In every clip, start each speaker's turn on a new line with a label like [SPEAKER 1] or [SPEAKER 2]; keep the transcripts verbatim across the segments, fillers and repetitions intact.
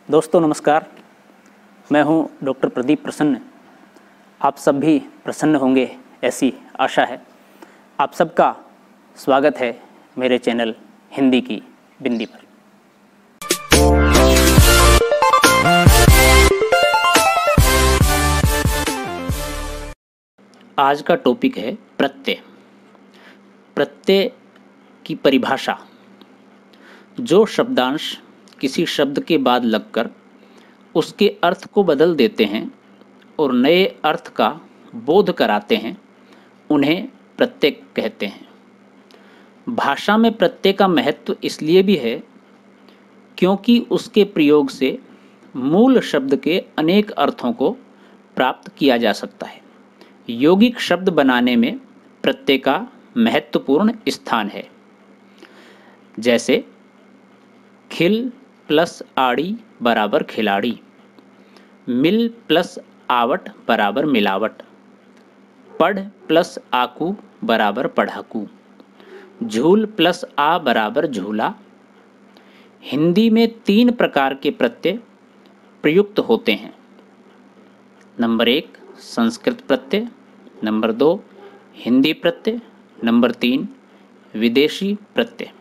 [SPEAKER 1] दोस्तों नमस्कार, मैं हूं डॉक्टर प्रदीप प्रसन्न। आप सब भी प्रसन्न होंगे ऐसी आशा है। आप सबका स्वागत है मेरे चैनल हिंदी की बिंदी पर। आज का टॉपिक है प्रत्यय। प्रत्यय की परिभाषा। जो शब्दांश किसी शब्द के बाद लगकर उसके अर्थ को बदल देते हैं और नए अर्थ का बोध कराते हैं, उन्हें प्रत्यय कहते हैं। भाषा में प्रत्यय का महत्व इसलिए भी है क्योंकि उसके प्रयोग से मूल शब्द के अनेक अर्थों को प्राप्त किया जा सकता है। यौगिक शब्द बनाने में प्रत्यय का महत्वपूर्ण स्थान है। जैसे खिल प्लस आड़ी बराबर खिलाड़ी, मिल प्लस आवट बराबर मिलावट, पढ़ प्लस आकू बराबर पढ़ाकू, झूल प्लस आ बराबर झूला। हिंदी में तीन प्रकार के प्रत्यय प्रयुक्त होते हैं। नंबर एक संस्कृत प्रत्यय, नंबर दो हिंदी प्रत्यय, नंबर तीन विदेशी प्रत्यय।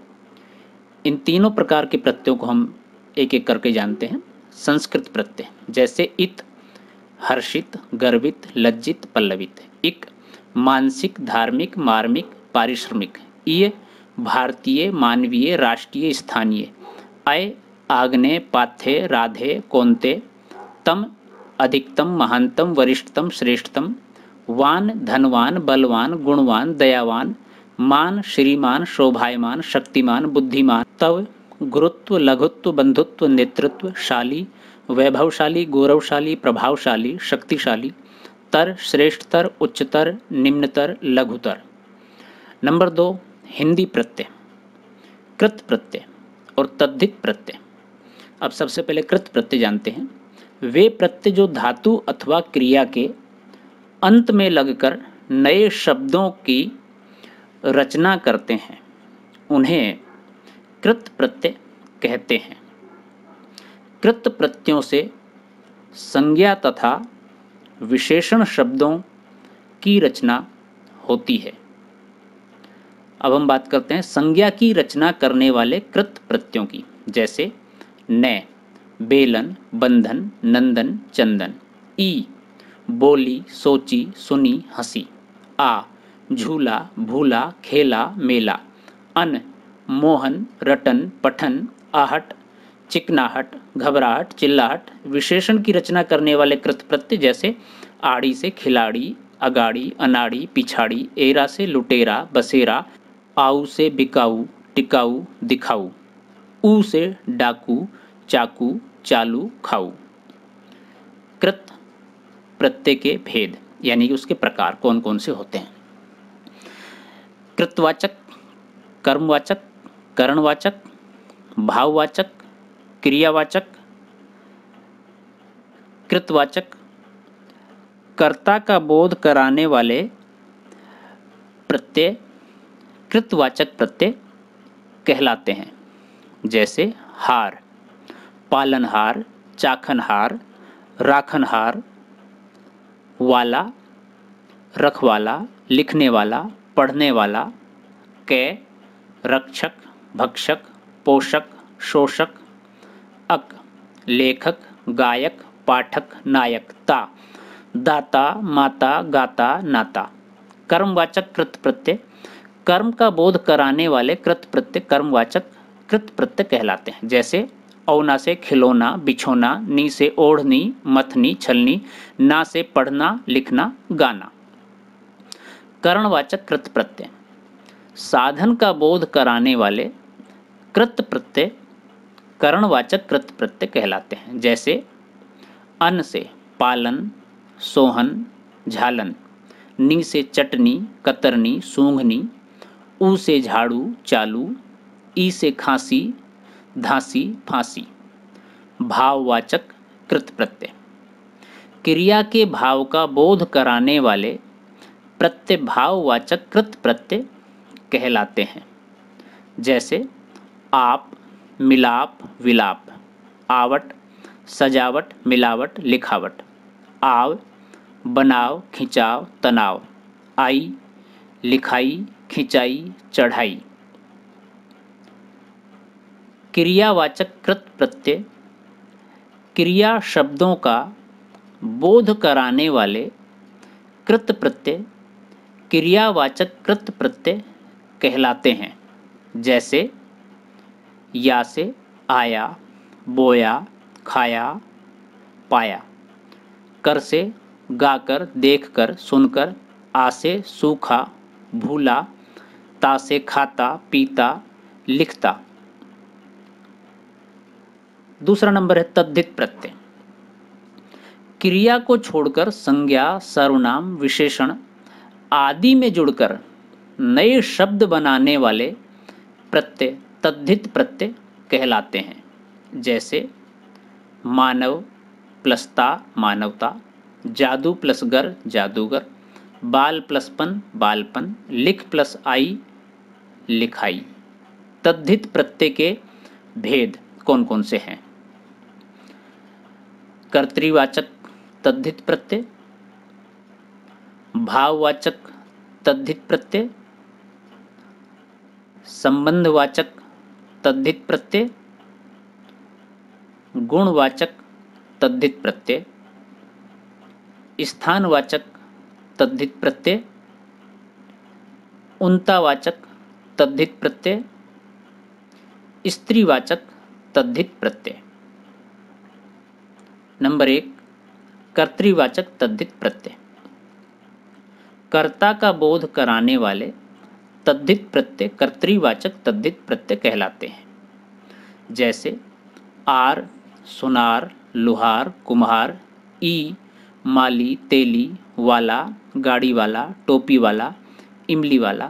[SPEAKER 1] इन तीनों प्रकार के प्रत्ययों को हम एक एक करके जानते हैं। संस्कृत प्रत्यय जैसे इत, हर्षित, गर्वित, लज्जित, पल्लवित। इक मानसिक, धार्मिक, मार्मिक, पारिश्रमिक। इय भारतीय, मानवीय, राष्ट्रीय, स्थानीय। अय आग्नेय, पाथ्य, राधे, कौन्ते। तम अधिकतम, महानतम, वरिष्ठतम, श्रेष्ठतम। वान धनवान, बलवान, गुणवान, दयावान। मान श्रीमान, शोभायमान, शक्तिमान, बुद्धिमान। तव गुरुत्व, लघुत्व, बंधुत्व, नेतृत्व, शाली, वैभवशाली, गौरवशाली, प्रभावशाली, शक्तिशाली। तर श्रेष्ठतर, उच्चतर, निम्नतर, लघुतर। नंबर दो हिंदी प्रत्यय। कृत प्रत्यय और तद्धित प्रत्यय। अब सबसे पहले कृत प्रत्यय जानते हैं। वे प्रत्यय जो धातु अथवा क्रिया के अंत में लगकर नए शब्दों की रचना करते हैं, उन्हें कृत प्रत्यय कहते हैं। कृत प्रत्ययों से संज्ञा तथा विशेषण शब्दों की रचना होती है। अब हम बात करते हैं संज्ञा की रचना करने वाले कृत प्रत्ययों की। जैसे न बेलन, बंधन, नंदन, चंदन। ई बोली, सोची, सुनी, हंसी। आ झूला, भूला, खेला, मेला। अन मोहन, रटन, पठन, आहट, चिकनाहट, घबराहट, चिल्लाहट। विशेषण की रचना करने वाले कृत प्रत्यय जैसे आड़ी से खिलाड़ी, अगाड़ी, अनाड़ी, पिछाड़ी। एरा से लुटेरा, बसेरा। आऊ से बिकाऊ, टिकाऊ, दिखाऊ। ऊ से डाकू, चाकू, चालू, खाऊ। कृत प्रत्यय के भेद यानी कि उसके प्रकार कौन कौन से होते हैं। कृतवाचक, कर्मवाचक, करणवाचक, भाववाचक, क्रियावाचक। कृतवाचक कर्ता का बोध कराने वाले प्रत्यय कृतवाचक प्रत्यय कहलाते हैं। जैसे हार, पालनहार, चाखनहार, राखनहार। वाला, रखवाला, लिखने वाला, पढ़ने वाला। कै रक्षक, भक्षक, पोषक, शोषक। अक लेखक, गायक, पाठक, नायक। ता दाता, माता, गाता, नाता। कर्मवाचक कृत प्रत्यय कर्म का बोध कराने वाले कृत प्रत्यय कर्मवाचक कृत प्रत्यय कहलाते हैं। जैसे औना से खिलौना, बिछोना। नी से ओढ़नी, मथनी, छलनी। ना से पढ़ना, लिखना, गाना। करणवाचक कृत प्रत्यय साधन का बोध कराने वाले कृत प्रत्यय करणवाचक कृत प्रत्यय कहलाते हैं। जैसे अन्न से पालन, सोहन, झालन। नी से चटनी, कतरनी, सूंघनी। ऊ से झाड़ू, चालू। ई से खांसी, धांसी, फांसी। भाववाचक कृत प्रत्यय क्रिया के भाव का बोध कराने वाले प्रत्यय भाववाचक कृत प्रत्यय कहलाते हैं। जैसे आप, मिलाप, विलाप। आवट, सजावट, मिलावट, लिखावट। आव, बनाव, खिंचाव, तनाव। आई, लिखाई, खिंचाई, चढ़ाई। क्रियावाचक कृत प्रत्यय क्रिया शब्दों का बोध कराने वाले कृत प्रत्यय क्रियावाचक कृत प्रत्यय कहलाते हैं। जैसे या से आया, बोया, खाया, पाया। कर से गाकर, देखकर, सुनकर। आ से सूखा, भूला। ता से खाता, पीता, लिखता। दूसरा नंबर है तद्धित प्रत्यय। क्रिया को छोड़कर संज्ञा, सर्वनाम, विशेषण आदि में जुड़कर नए शब्द बनाने वाले प्रत्यय तद्धित प्रत्यय कहलाते हैं। जैसे मानव प्लस ता, मानवता। जादू प्लस गर, जादूगर। बाल प्लस पन, बालपन। लिख प्लस आई, लिखाई। तद्धित प्रत्यय के भेद कौन कौन से हैं? कर्तृवाचक तद्धित प्रत्यय, भाववाचक तद्धित प्रत्यय, संबंधवाचक तद्धित प्रत्यय, गुणवाचक तद्धित प्रत्यय, स्थानवाचक तद्धित प्रत्यय, उन्तावाचक तद्धित प्रत्यय, स्त्रीवाचक तद्धित प्रत्यय। नंबर एक, कर्तृवाचक तद्धित प्रत्यय। कर्ता का बोध कराने वाले तद्धित प्रत्यय कर्तृवाचक तद्धित प्रत्यय कहलाते हैं। जैसे आर, सुनार, लुहार, कुम्हार। ई, माली, तेली, वाला, गाड़ी वाला, टोपी वाला, इमली वाला।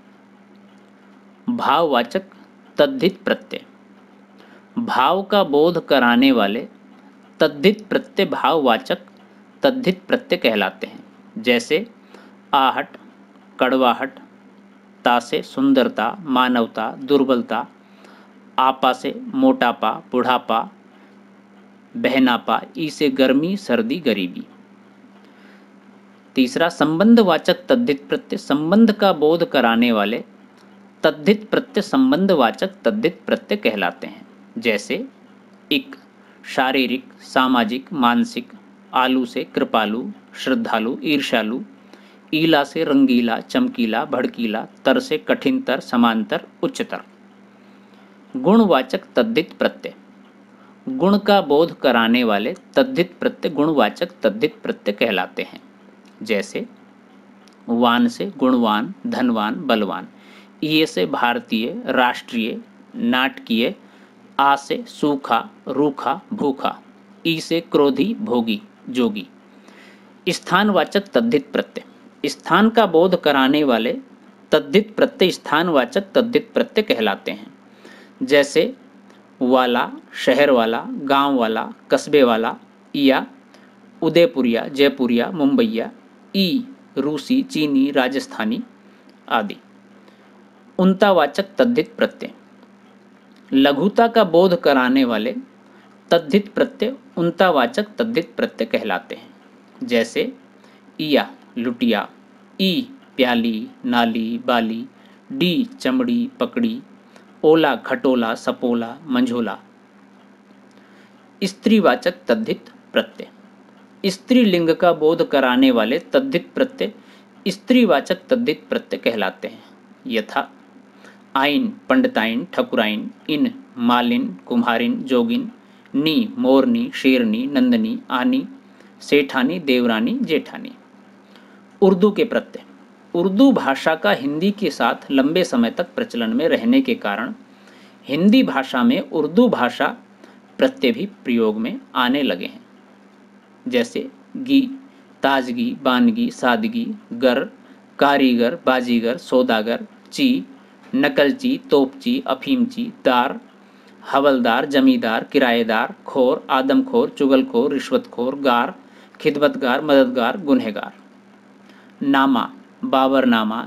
[SPEAKER 1] भाववाचक तद्धित प्रत्यय भाव का बोध कराने वाले तद्धित प्रत्यय भाववाचक तद्धित प्रत्यय कहलाते हैं। जैसे आहट, कड़वाहट। ता से सुंदरता, मानवता, दुर्बलता। आपा से मोटापा, बुढ़ापा, बहनापा। ई से गर्मी, सर्दी, गरीबी। तीसरा, संबंधवाचक तद्धित प्रत्यय संबंध का बोध कराने वाले तद्धित प्रत्यय संबंधवाचक तद्धित प्रत्यय कहलाते हैं। जैसे इक, शारीरिक, सामाजिक, मानसिक। आलू से कृपालु, श्रद्धालु, ईर्ष्यालु। ईला से रंगीला, चमकीला, भड़कीला। तर से कठिनतर, समांतर, उच्चतर। गुणवाचक तद्धित प्रत्यय गुण का बोध कराने वाले तद्धित प्रत्यय गुणवाचक तद्धित प्रत्यय कहलाते हैं। जैसे वान से गुणवान, धनवान, बलवान। ये से भारतीय, राष्ट्रीय, नाटकीय। आ से सूखा, रूखा, भूखा। ई से क्रोधी, भोगी, जोगी। स्थानवाचक तद्धित प्रत्यय स्थान का बोध कराने वाले तद्धित प्रत्यय स्थानवाचक तद्धित प्रत्यय कहलाते हैं। जैसे वाला, शहर वाला, गांव वाला, कस्बे वाला। या उदयपुरिया, जयपुरिया, मुंबईया। ई, रूसी, चीनी, राजस्थानी आदि। उन्तावाचक तद्धित प्रत्यय लघुता का बोध कराने वाले तद्धित प्रत्यय उन्तावाचक तद्धित प्रत्यय कहलाते हैं। जैसे इया, लुटिया। ई, प्याली, नाली, बाली। डी, चमड़ी, पकड़ी। ओला, खटोला, सपोला, मंझोला। स्त्रीवाचक तद्धित प्रत्यय स्त्रीलिंग का बोध कराने वाले तद्धित प्रत्यय स्त्रीवाचक तद्धित प्रत्यय कहलाते हैं। यथा आइन, पंडिताइन, ठकुराइन। इन, मालिन, कुम्हारिन, जोगिन। नी, मोरनी, शेरनी, नंदनी, आनी, सेठानी, देवरानी, जेठानी। उर्दू के प्रत्यय उर्दू भाषा का हिंदी के साथ लंबे समय तक प्रचलन में रहने के कारण हिंदी भाषा में उर्दू भाषा प्रत्यय भी प्रयोग में आने लगे हैं। जैसे गी, ताजगी, बानगी, सादगी। गर, कारीगर, बाजीगर, सौदागर। ची, नकलची, तोपची, अफीमची। दार, हवलदार, जमींदार, किराएदार। खोर, आदमखोर, चुगलखोर, रिश्वतखोर। गार, खिदमतगार, मददगार, गुनहगार। नामा, बाबरनामा,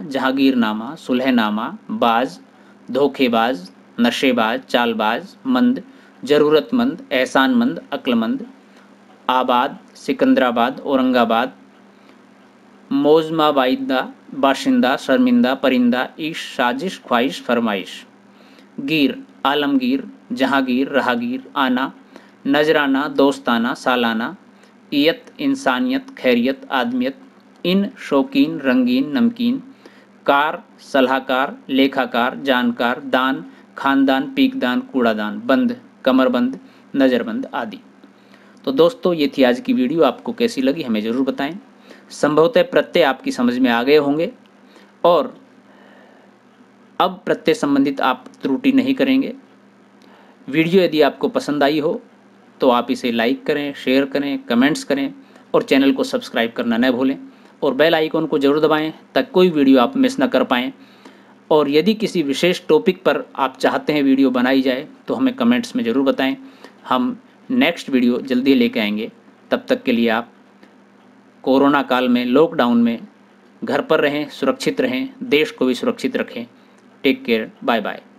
[SPEAKER 1] जहांगीरनामा, सुलहनामा। बाज, धोखेबाज, नशेबाज, चालबाज। मंद, ज़रूरतमंद, एहसानमंद, अक्लमंद, आबाद, सिकंदराबाद, औरंगाबाद, मौजमा, वाइदा, बाशिंदा, शर्मिंदा, परिंदा, ईश, साजिश, ख्वाहिश, फरमाइश। गिर, आलमगीर, जहांगीर, राहगीर, आना, नजराना, दोस्ताना, सालाना, इयत, इंसानियत, खैरियत, आदमियत, इन, शौकीन, रंगीन, नमकीन, कार, सलाहकार, लेखाकार, जानकार, दान, खानदान, पीकदान, कूड़ादान, बंद, कमरबंद, नज़रबंद आदि। तो दोस्तों ये थी आज की वीडियो, आपको कैसी लगी हमें ज़रूर बताएं। संभवतः प्रत्यय आपकी समझ में आ गए होंगे और अब प्रत्यय संबंधित आप त्रुटि नहीं करेंगे। वीडियो यदि आपको पसंद आई हो तो आप इसे लाइक करें, शेयर करें, कमेंट्स करें और चैनल को सब्सक्राइब करना न भूलें और बेल आइकन को जरूर दबाएं ताकि कोई वीडियो आप मिस ना कर पाएँ। और यदि किसी विशेष टॉपिक पर आप चाहते हैं वीडियो बनाई जाए तो हमें कमेंट्स में ज़रूर बताएं। हम नेक्स्ट वीडियो जल्दी लेके आएंगे। तब तक के लिए आप कोरोना काल में, लॉकडाउन में घर पर रहें, सुरक्षित रहें, देश को भी सुरक्षित रखें। Take care, bye bye.